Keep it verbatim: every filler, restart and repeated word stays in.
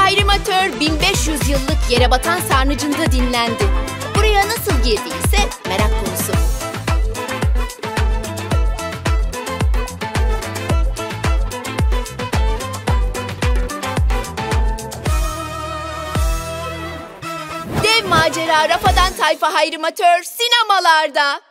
Hayrimatör bin beş yüz yıllık yere batan sarnıcında dinlendi. Buraya nasıl girdiyse merak konusu. Dev macera Rafadan Tayfa Hayrimatör sinemalarda.